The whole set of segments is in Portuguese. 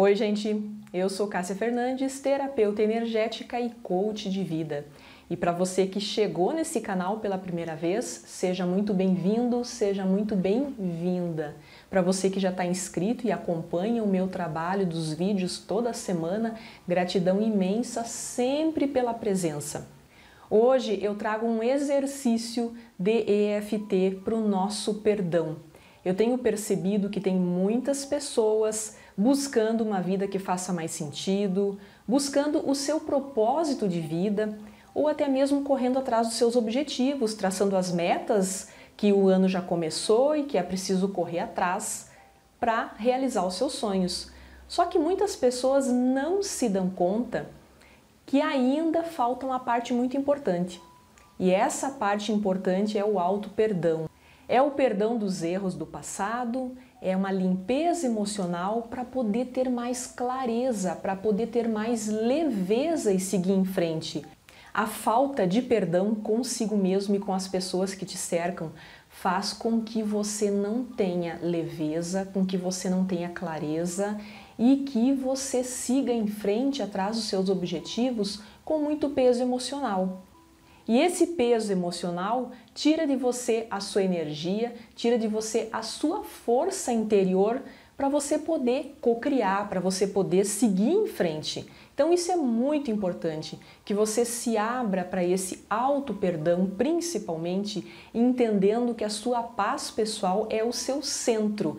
Oi, gente! Eu sou Cássia Fernandes, terapeuta energética e coach de vida. E para você que chegou nesse canal pela primeira vez, seja muito bem-vindo, seja muito bem-vinda. Para você que já está inscrito e acompanha o meu trabalho dos vídeos toda semana, gratidão imensa sempre pela presença. Hoje eu trago um exercício de EFT para o nosso perdão. Eu tenho percebido que tem muitas pessoas buscando uma vida que faça mais sentido, buscando o seu propósito de vida ou até mesmo correndo atrás dos seus objetivos, traçando as metas que o ano já começou e que é preciso correr atrás para realizar os seus sonhos. Só que muitas pessoas não se dão conta que ainda falta uma parte muito importante. E essa parte importante é o auto-perdão. É o perdão dos erros do passado, é uma limpeza emocional para poder ter mais clareza, para poder ter mais leveza e seguir em frente. A falta de perdão consigo mesmo e com as pessoas que te cercam faz com que você não tenha leveza, com que você não tenha clareza e que você siga em frente atrás dos seus objetivos com muito peso emocional. E esse peso emocional tira de você a sua energia, tira de você a sua força interior para você poder co-criar, para você poder seguir em frente. Então isso é muito importante, que você se abra para esse auto-perdão, principalmente entendendo que a sua paz pessoal é o seu centro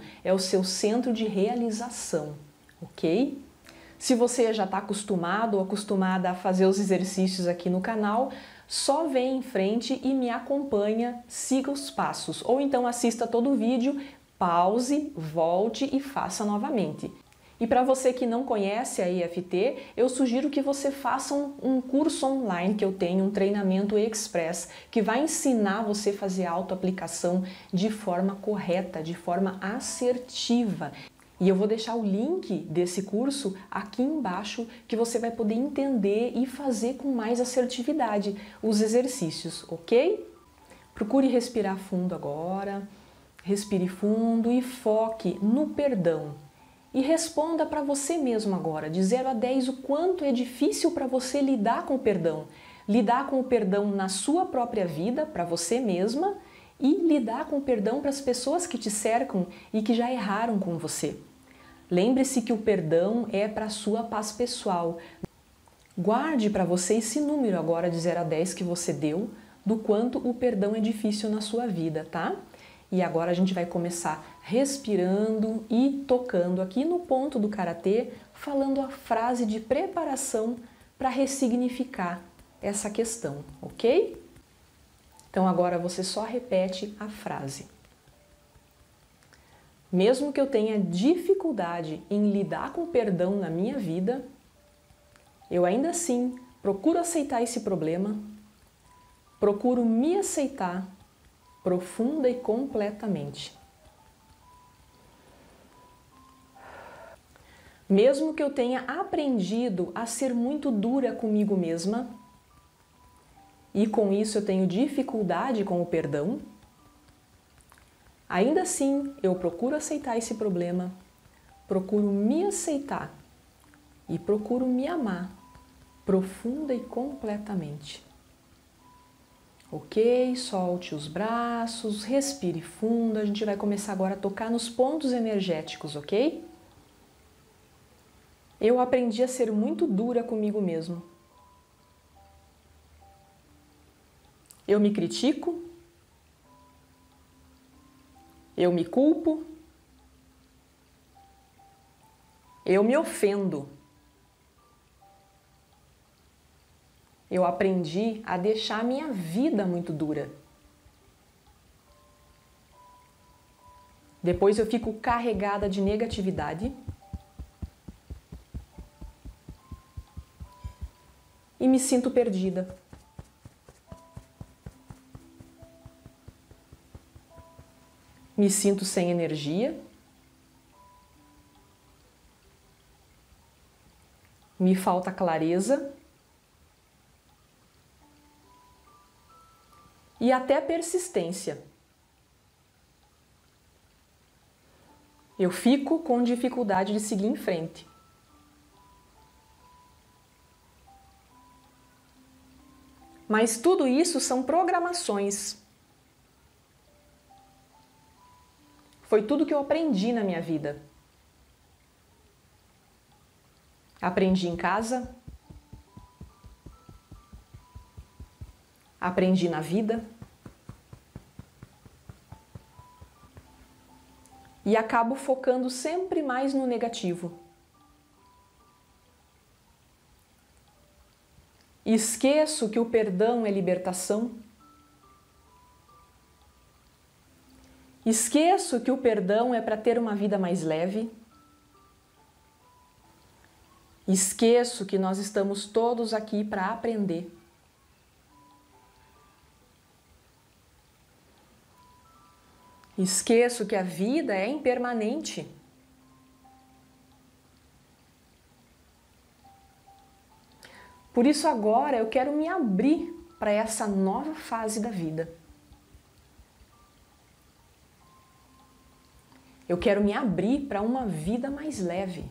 de realização, ok? Se você já está acostumado ou acostumada a fazer os exercícios aqui no canal, só vem em frente e me acompanha, siga os passos. Ou então assista todo o vídeo, pause, volte e faça novamente. E para você que não conhece a EFT, eu sugiro que você faça um curso online que eu tenho, um treinamento express, que vai ensinar você a fazer autoaplicação de forma correta, de forma assertiva. E eu vou deixar o link desse curso aqui embaixo que você vai poder entender e fazer com mais assertividade os exercícios, ok? Procure respirar fundo agora, respire fundo e foque no perdão. E responda para você mesmo agora, de 0 a 10, o quanto é difícil para você lidar com o perdão. Lidar com o perdão na sua própria vida, para você mesma, e lidar com o perdão para as pessoas que te cercam e que já erraram com você. Lembre-se que o perdão é para a sua paz pessoal. Guarde para você esse número agora de 0 a 10 que você deu, do quanto o perdão é difícil na sua vida, tá? E agora a gente vai começar respirando e tocando aqui no ponto do karatê, falando a frase de preparação para ressignificar essa questão, ok? Então agora você só repete a frase. Mesmo que eu tenha dificuldade em lidar com o perdão na minha vida, eu ainda assim procuro aceitar esse problema, procuro me aceitar profunda e completamente. Mesmo que eu tenha aprendido a ser muito dura comigo mesma, e com isso eu tenho dificuldade com o perdão, ainda assim eu procuro aceitar esse problema, procuro me aceitar e procuro me amar profunda e completamente. Ok? Solte os braços, respire fundo, a gente vai começar agora a tocar nos pontos energéticos, ok? Eu aprendi a ser muito dura comigo mesmo. Eu me critico. Eu me culpo. Eu me ofendo. Eu aprendi a deixar a minha vida muito dura. Depois eu fico carregada de negatividade. E me sinto perdida. Me sinto sem energia. Me falta clareza. E até persistência. Eu fico com dificuldade de seguir em frente. Mas tudo isso são programações. Foi tudo que eu aprendi na minha vida. Aprendi em casa, aprendi na vida e acabo focando sempre mais no negativo. Esqueço que o perdão é libertação. Esqueço que o perdão é para ter uma vida mais leve. Esqueço que nós estamos todos aqui para aprender. Esqueço que a vida é impermanente. Por isso agora eu quero me abrir para essa nova fase da vida. Eu quero me abrir para uma vida mais leve.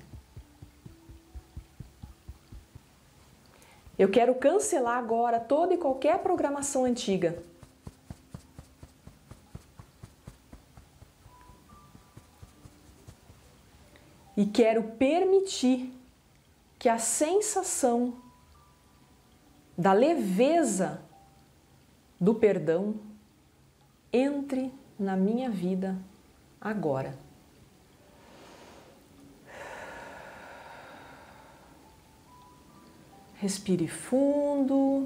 Eu quero cancelar agora toda e qualquer programação antiga. E quero permitir que a sensação da leveza do perdão entre na minha vida agora. Respire fundo.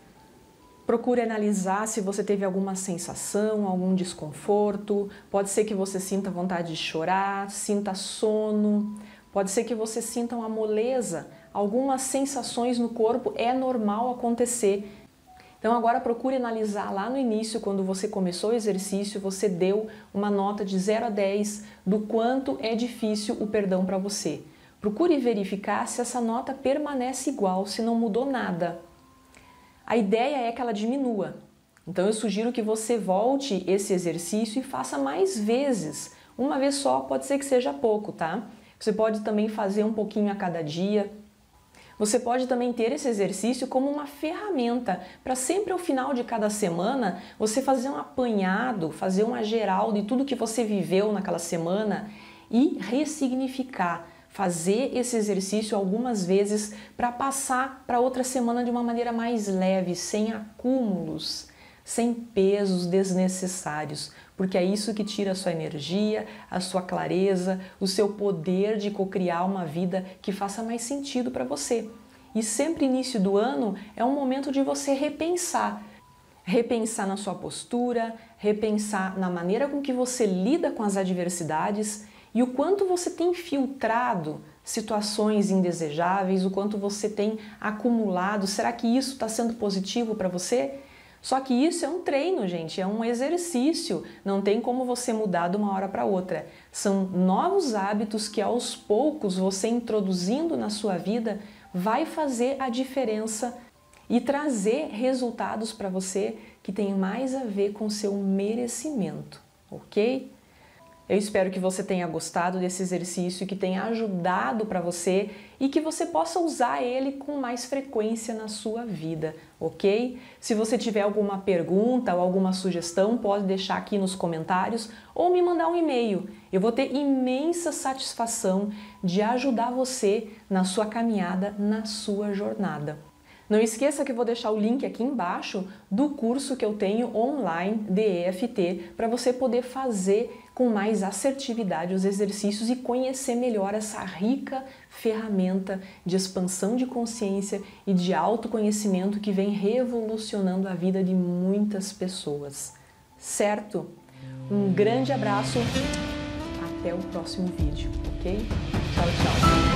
Procure analisar se você teve alguma sensação, algum desconforto. Pode ser que você sinta vontade de chorar, sinta sono. Pode ser que você sinta uma moleza. Algumas sensações no corpo é normal acontecer. Então agora procure analisar lá no início, quando você começou o exercício, você deu uma nota de 0 a 10 do quanto é difícil o perdão para você. Procure verificar se essa nota permanece igual, se não mudou nada. A ideia é que ela diminua. Então eu sugiro que você volte esse exercício e faça mais vezes. Uma vez só pode ser que seja pouco, tá? Você pode também fazer um pouquinho a cada dia. Você pode também ter esse exercício como uma ferramenta para sempre ao final de cada semana você fazer um apanhado, fazer uma geral de tudo que você viveu naquela semana e ressignificar. Fazer esse exercício algumas vezes para passar para outra semana de uma maneira mais leve, sem acúmulos, sem pesos desnecessários, porque é isso que tira a sua energia, a sua clareza, o seu poder de cocriar uma vida que faça mais sentido para você. E sempre início do ano é um momento de você repensar. Repensar na sua postura, repensar na maneira com que você lida com as adversidades e o quanto você tem filtrado situações indesejáveis, o quanto você tem acumulado. Será que isso está sendo positivo para você? Só que isso é um treino, gente, é um exercício, não tem como você mudar de uma hora para outra. São novos hábitos que aos poucos você introduzindo na sua vida vai fazer a diferença e trazer resultados para você que tem mais a ver com o seu merecimento, ok? Eu espero que você tenha gostado desse exercício, que tenha ajudado para você e que você possa usar ele com mais frequência na sua vida, ok? Se você tiver alguma pergunta ou alguma sugestão, pode deixar aqui nos comentários ou me mandar um e-mail. Eu vou ter imensa satisfação de ajudar você na sua caminhada, na sua jornada. Não esqueça que eu vou deixar o link aqui embaixo do curso que eu tenho online de EFT para você poder fazer com mais assertividade os exercícios e conhecer melhor essa rica ferramenta de expansão de consciência e de autoconhecimento que vem revolucionando a vida de muitas pessoas. Certo? Um grande abraço, até o próximo vídeo, ok? Tchau, tchau!